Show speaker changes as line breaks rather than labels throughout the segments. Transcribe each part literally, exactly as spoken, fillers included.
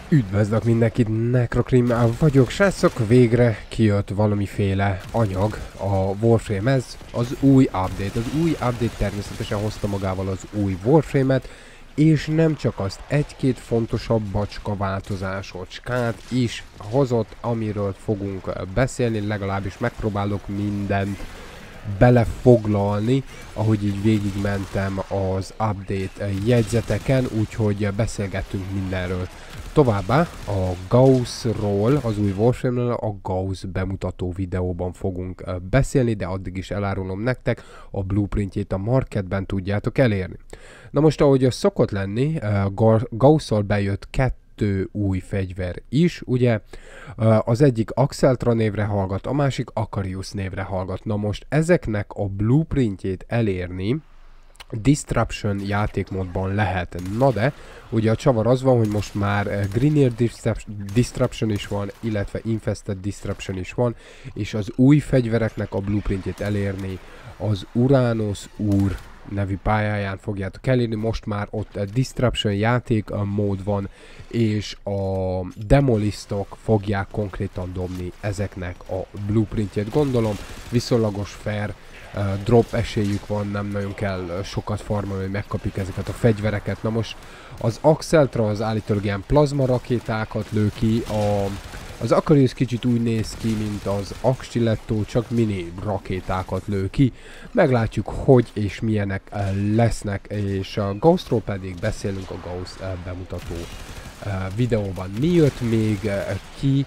Üdvözlök mindenkit, Necrocrim vagyok, srácok, végre kijött valamiféle anyag a Warframe-hez, az új update. Az új update természetesen hozta magával az új Warframe-et, és nem csak azt, egy-két fontosabb bacska változásocskát is hozott, amiről fogunk beszélni, legalábbis megpróbálok mindent belefoglalni, ahogy így végigmentem az update jegyzeteken, úgyhogy beszélgettünk mindenről. Továbbá a Gauss-ról, az új Warframe-ről a Gauss bemutató videóban fogunk beszélni, de addig is elárulom nektek, a blueprintjét a marketben tudjátok elérni. Na most, ahogy az szokott lenni, Gauss-szal bejött kettő új fegyver is, ugye, az egyik Axeltra névre hallgat, a másik Akarius névre hallgat. Na most ezeknek a blueprintjét elérni Disruption játékmódban lehet. Na de, ugye a csavar az van, hogy most már Grineer Disruption is van, illetve Infested Disruption is van, és az új fegyvereknek a blueprintjét elérni az Uranus úr nevű pályáján fogjátok elérni. Most már ott Disruption játék mód van, és a demolistok fogják konkrétan dobni ezeknek a blueprintjét. Gondolom viszonylagos fair uh, drop esélyük van, nem nagyon kell sokat farmolni, hogy megkapjuk ezeket a fegyvereket. Na most az Axeltra az állítólag ilyen plazma rakétákat lő ki, a Az Akarius kicsit úgy néz ki, mint az Axtiletto, csak mini rakétákat lő ki. Meglátjuk, hogy és milyenek lesznek, és a Gaussról pedig beszélünk a Gauss bemutató videóban. Mi jött még ki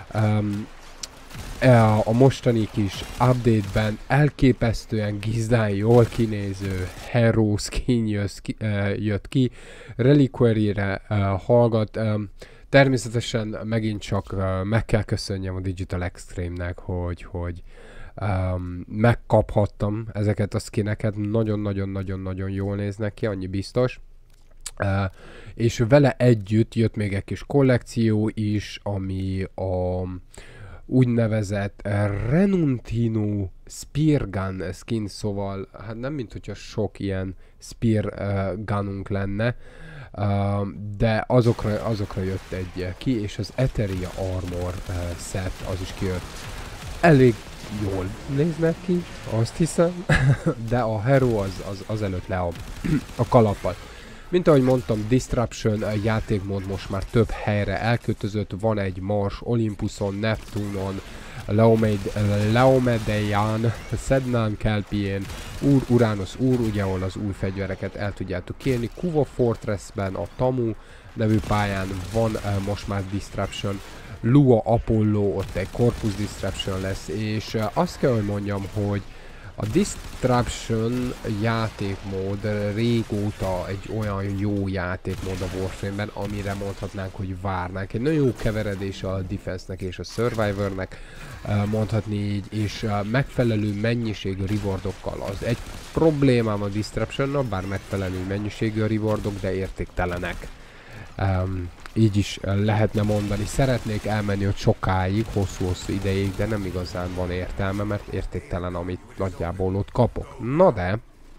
a mostani kis update-ben? Elképesztően gizdán jól kinéző Hero skin jött ki, Reliquary-re hallgat. Természetesen megint csak uh, meg kell köszönjem a Digital Extreme-nek, hogy, hogy um, megkaphattam ezeket a skineket, nagyon-nagyon-nagyon-nagyon jól néznek ki, annyi biztos. Uh, és vele együtt jött még egy kis kollekció is, ami a úgynevezett Renuntino Spear Gun skin, szóval hát nem mint hogyha sok ilyen Spear uh, Gununk lenne, Uh, de azokra, azokra jött egy ki, és az Etheria Armor uh, set az is kijött. Elég jól néznek ki, azt hiszem, de a Hero az, az, az előtt le a, a kalappal. Mint ahogy mondtam, Disruption játékmód most már több helyre elkötözött, van egy Mars, Olympuson, Neptunon, Laomed Laomedeian, Sednan, Kelpien, Úr, Uranus úr, ugye ahol az új fegyvereket el tudjátok kérni. Kuva Fortressben, a Tamu nevű pályán van uh, most már Disruption. Lua Apollo, ott egy Corpus Disruption lesz, és uh, azt kell, hogy mondjam, hogy a Disruption játékmód régóta egy olyan jó játékmód a Warframe-ben, amire mondhatnánk, hogy várnánk. Egy nagyon jó keveredés a Defense-nek és a Survivor-nek, mondhatni így, és megfelelő mennyiségű rewardokkal. Az egy problémám a Disruption-nal, bár megfelelő mennyiségű a rewardok, de értéktelenek. Um, így is lehetne mondani. Szeretnék elmenni ott sokáig, hosszú-hosszú ideig, de nem igazán van értelme, mert értéktelen, amit nagyjából ott kapok. Na de,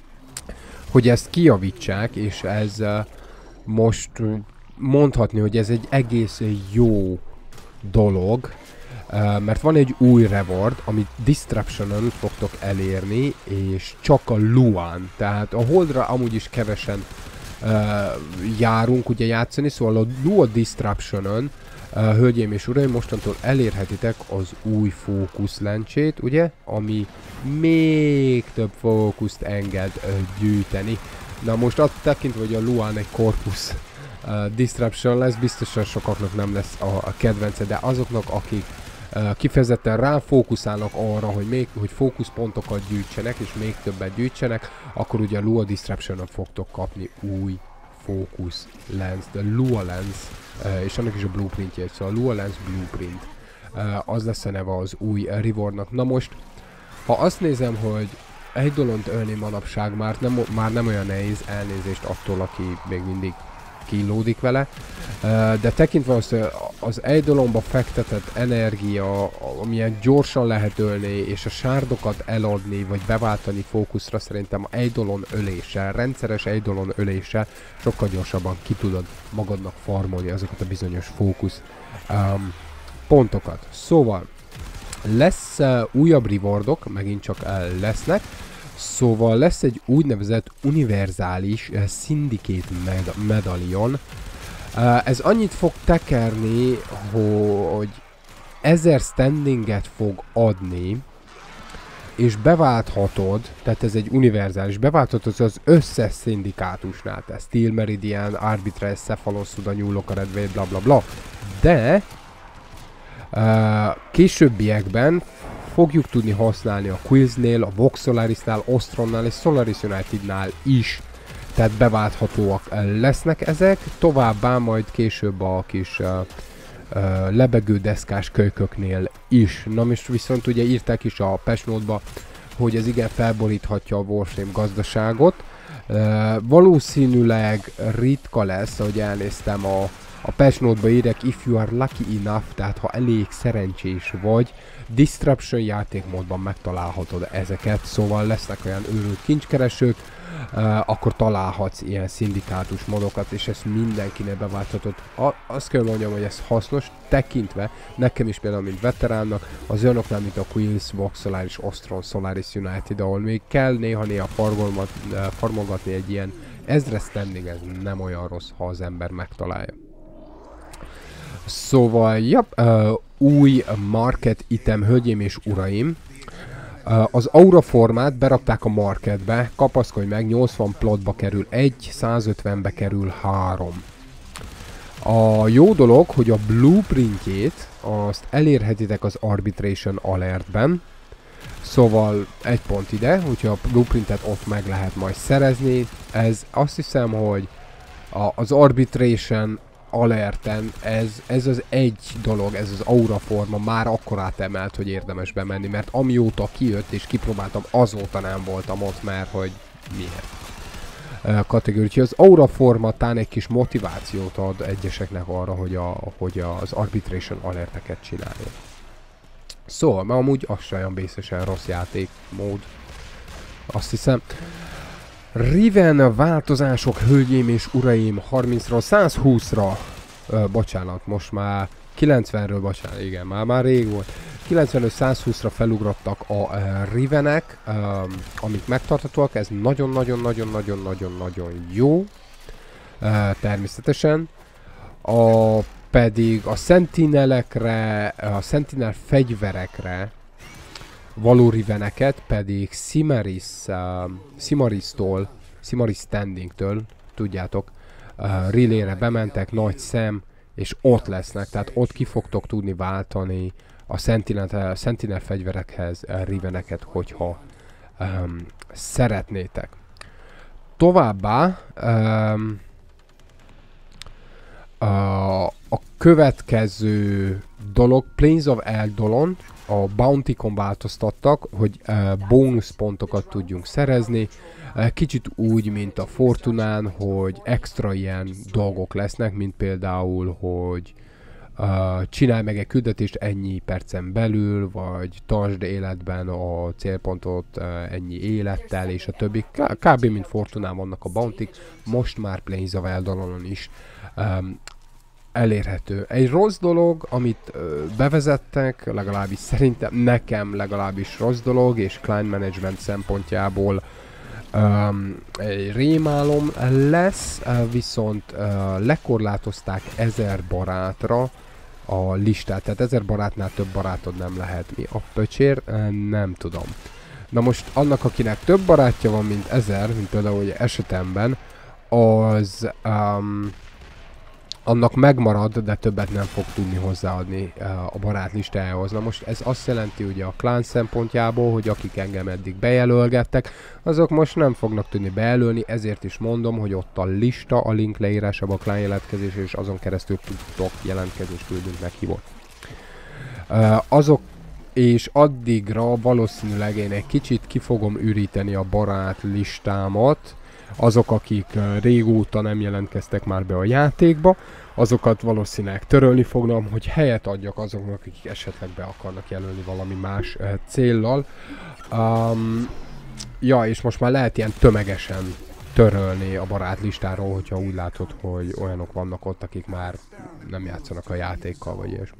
hogy ezt kijavítsák, és ez uh, most mondhatni, hogy ez egy egész jó dolog, uh, mert van egy új reward, amit Disruption-on fogtok elérni, és csak a Luan, tehát a Holdra amúgy is kevesen Uh, járunk ugye játszani, szóval a Lua Disruption-on, uh, hölgyeim és uraim, mostantól elérhetitek az új fókuszlencsét, ugye, ami még több fókuszt enged uh, gyűjteni. Na most azt tekintve, hogy a Luan egy Corpus uh, Disruption lesz, biztosan sokaknak nem lesz a, a kedvence, de azoknak, akik uh, kifejezetten rá fókuszálnak arra, hogy még hogy fókuszpontokat gyűjtsenek, és még többet gyűjtsenek, akkor ugye a Lua Disruption-on fogtok kapni új fókusz lens, de Lua Lens, uh, és annak is a blueprintjét, szóval a Lua Lens Blueprint, uh, az lesz a neve az új rewardnak. Na most, ha azt nézem, hogy egy dolont ölni manapság már nem, már nem olyan nehéz, elnézést attól, aki még mindig kilódik vele, uh, de tekintve azt, az Eidolonba fektetett energia, amilyen gyorsan lehet ölni, és a sárdokat eladni, vagy beváltani fókuszra, szerintem a Eidolon öléssel, rendszeres Eidolon öléssel sokkal gyorsabban ki tudod magadnak farmolni azokat a bizonyos fókusz um, pontokat. Szóval lesz uh, újabb rewardok, megint csak uh, lesznek, szóval lesz egy úgynevezett univerzális uh, Syndicate med medalion. Uh, ez annyit fog tekerni, hogy ezer standinget fog adni, és beválthatod, tehát ez egy univerzális, beválthatod az összes szindikátusnál, tehát Steel Meridian, Arbitrage, Cephalus, Suda, Nyúlok, a Redway, bla bla bla. De uh, későbbiekben fogjuk tudni használni a Quillsnél, a Vox Solarisnál, Ostronnál és Solaris Unitednál is. Tehát beválthatóak lesznek ezek, továbbá majd később a kis uh, uh, lebegő deszkás kölyköknél is. Na most viszont ugye írták is a patch note-ba, hogy ez igen felboríthatja a Warframe gazdaságot. Uh, valószínűleg ritka lesz, ahogy elnéztem a, a patch note-ba írják, if you are lucky enough, tehát ha elég szerencsés vagy, Disruption játékmódban megtalálhatod ezeket, szóval lesznek olyan őrült kincskeresők, Uh, akkor találhatsz ilyen szindikátus modokat, és ezt mindenkinek beválthatod. A, azt kell mondjam, hogy ez hasznos, tekintve nekem is például, mint veteránnak, az olyanoknál, mint a Quills, Vox Solaris, Ostron, Solaris United, ahol még kell néha-néha farmolgat, uh, farmolgatni egy ilyen ezres standing, ez nem olyan rossz, ha az ember megtalálja. Szóval, jap, uh, új market item, hölgyeim és uraim. Uh, az aura formát berakták a marketbe, kapaszkodj meg, nyolcvan plotba kerül egy, százötvenbe kerül három. A jó dolog, hogy a blueprintjét azt elérhetitek az Arbitration Alertben, szóval egy pont ide, úgyhogy a blueprintet ott meg lehet majd szerezni. Ez azt hiszem, hogy a, az Arbitration Alerten ez, ez az egy dolog, ez az aura forma már akkor átemelt, hogy érdemes bemenni, mert amióta kijött és kipróbáltam, azóta nem voltam ott, mert hogy miért. Uh, kategória. Úgyhogy az aura forma tán egy kis motivációt ad egyeseknek arra, hogy, a, hogy az Arbitration Alerteket csinálja. Szóval, mert amúgy az sem olyan bészesen rossz játékmód. Azt hiszem. Riven változások, hölgyeim és uraim, harmincról százhúszra, ö, bocsánat, most már kilencvenről, bocsánat, igen, már, már rég volt, kilencvenről százhúszra felugrottak a uh, Rivenek, um, amik megtarthatóak, ez nagyon-nagyon-nagyon-nagyon-nagyon-nagyon jó, uh, természetesen. A, pedig a Sentinelekre, a Sentinel fegyverekre való Riveneket pedig Simaris, uh, Simaris-tól, Simaris Standing-től, tudjátok, uh, Relay-re bementek, nagy szem, és ott lesznek, tehát ott ki fogtok tudni váltani a Sentinel, uh, Sentinel fegyverekhez uh, Riveneket, hogyha um, szeretnétek. Továbbá um, uh, a következő dolog, Plains of Eldolon, a Bounty-kon változtattak, hogy uh, bónuszpontokat tudjunk szerezni. Uh, kicsit úgy, mint a Fortunán, hogy extra ilyen dolgok lesznek, mint például, hogy uh, csinálj meg egy küldetést ennyi percen belül, vagy tartsd életben a célpontot uh, ennyi élettel, és a többi. Kb. Mint Fortunán vannak a Bounty-k, most már Plains of Eldolonon is um, elérhető. Egy rossz dolog, amit ö, bevezettek, legalábbis szerintem nekem legalábbis rossz dolog, és client management szempontjából um, egy rémálom lesz, viszont uh, lekorlátozták ezer barátra a listát, tehát ezer barátnál több barátod nem lehet. Mi a pöcsér? Uh, nem tudom. Na most annak, akinek több barátja van, mint ezer, mint például hogy esetemben, az um, annak megmarad, de többet nem fog tudni hozzáadni uh, a barát listájához. Na most ez azt jelenti ugye a klán szempontjából, hogy akik engem eddig bejelölgettek, azok most nem fognak tudni bejelölni, ezért is mondom, hogy ott a lista, a link leírásában a klán jelentkezés, és azon keresztül tudtok jelentkezni, és küldünk meghívót. Uh, azok és addigra valószínűleg én egy kicsit ki fogom üríteni a barát listámat, azok, akik uh, régóta nem jelentkeztek már be a játékba, azokat valószínűleg törölni fognom, hogy helyet adjak azoknak, akik esetleg be akarnak jelölni valami más uh, céllal. Um, ja, és most már lehet ilyen tömegesen törölni a barátlistáról, hogyha úgy látod, hogy olyanok vannak ott, akik már nem játszanak a játékkal, vagy ilyesmi.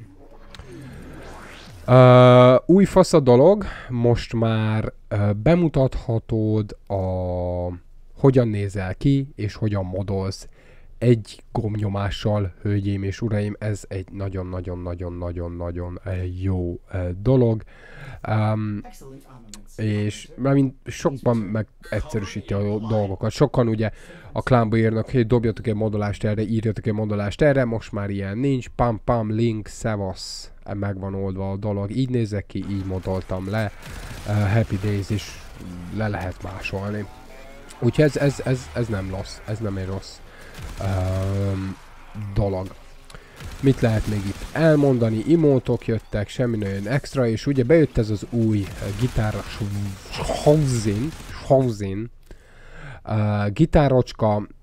Uh, új fasz a dolog, most már uh, bemutathatod a hogyan nézel ki, és hogyan modolsz egy gombnyomással, hölgyeim és uraim, ez egy nagyon-nagyon-nagyon-nagyon-nagyon jó uh, dolog. Um, és mint sokban meg egyszerűsíti a dolgokat. Sokan ugye a klánba írnak, hogy dobjatok egy modolást erre, írjatok egy modolást erre, most már ilyen nincs, pam pam, link, szevasz, meg van oldva a dolog. Így nézek ki, így modoltam le, uh, Happy Days is le lehet másolni. Úgyhogy ez, ez, ez, ez nem rossz, ez nem egy rossz um, dolog. Mit lehet még itt elmondani? Imótok jöttek, semmi nagyon extra, és ugye bejött ez az új uh, gitáros Schausin, Schausin uh, gitárocska. Uh,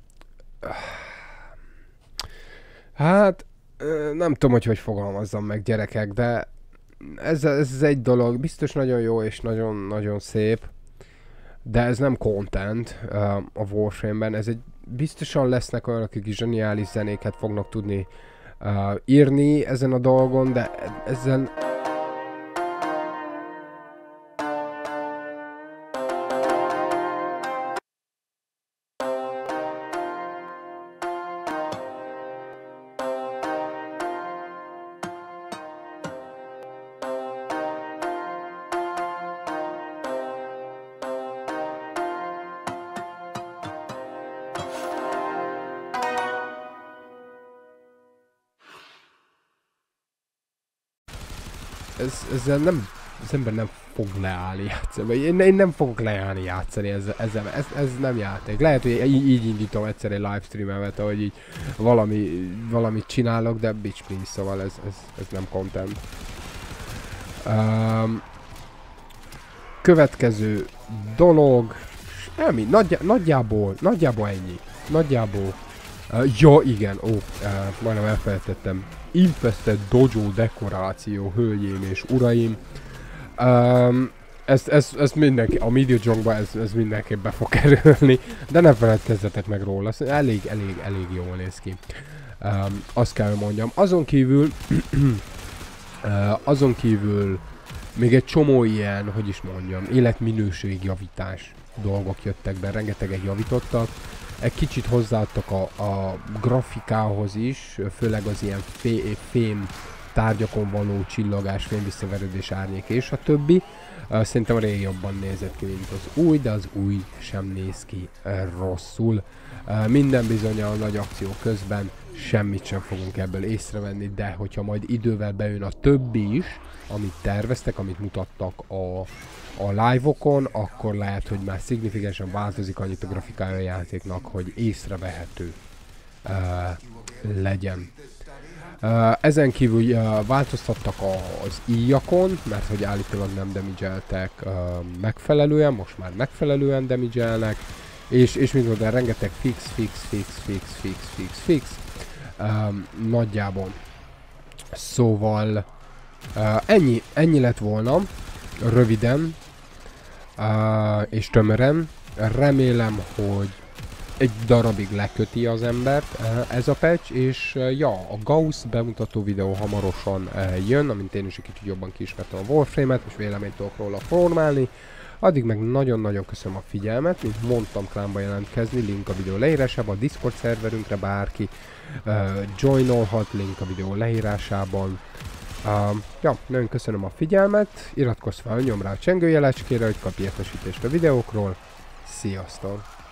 hát uh, nem tudom, hogy hogy fogalmazzam meg, gyerekek, de ez, ez egy dolog, biztos nagyon jó és nagyon-nagyon szép, de ez nem content uh, a Warframe-ben, ez egy biztosan lesznek olyanok, akik zseniális zenéket fognak tudni Uh, írni ezen a dolgon, de ezen Ez, ezzel nem, az ember nem fog leállni játszani, én, én nem fogok leállni játszani ezzel, ezzel ez, ez nem játék. Lehet, hogy így, így indítom egyszer egy livestreamemet, ahogy így valami, valamit csinálok, de bitch please, szóval ez, ez, ez nem content. Um, következő dolog, elmi, nagyjá, nagyjából, nagyjából ennyi, nagyjából. Uh, ja, igen, ó, uh, majdnem elfelejtettem. Infested Dojo dekoráció, hölgyeim és uraim. Um, ezt, ezt, ezt mindenki, a Media Jongba ez, ez mindenképp be fog kerülni, de ne feledkezzetek meg róla, elég, elég, elég jól néz ki. Um, azt kell mondjam. Azon kívül, uh, azon kívül még egy csomó ilyen, hogy is mondjam, életminőségjavítás dolgok jöttek be, rengeteget javítottak. Egy kicsit hozzáadtak a, a grafikához is, főleg az ilyen fé, fém tárgyakon való csillagás, fémvisszaveredés, árnyék és a többi. Uh, szerintem régen jobban nézett ki, mint az új, de az új sem néz ki uh, rosszul. Uh, minden bizonnyal a nagy akció közben semmit sem fogunk ebből észrevenni, de hogyha majd idővel bejön a többi is, amit terveztek, amit mutattak a, a live-okon, akkor lehet, hogy már szignifikánsan változik annyit a grafikája a játéknak, hogy észrevehető uh, legyen. Uh, ezen kívül uh, változtattak a, az íjakon, mert hogy állítólag nem damageltek uh, megfelelően, most már megfelelően damagelnek, és, és mint mondom, rengeteg fix, fix, fix, fix, fix, fix, fix, um, nagyjából. Szóval uh, ennyi, ennyi lett volna, röviden uh, és tömören. Remélem, hogy egy darabig leköti az embert uh, ez a patch, és uh, ja, a Gauss bemutató videó hamarosan uh, jön, amint én is egy kicsit jobban kiismertem a Warframe-et, és véleményt tudok róla formálni. Addig meg nagyon-nagyon köszönöm a figyelmet, mint mondtam, klánba jelentkezni, link a videó leírásában, a Discord szerverünkre bárki uh, joinolhat, link a videó leírásában. Uh, ja, nagyon köszönöm a figyelmet, iratkozz fel, nyomd rá a csengőjelecskére, hogy kapj értesítést a videókról. Sziasztok!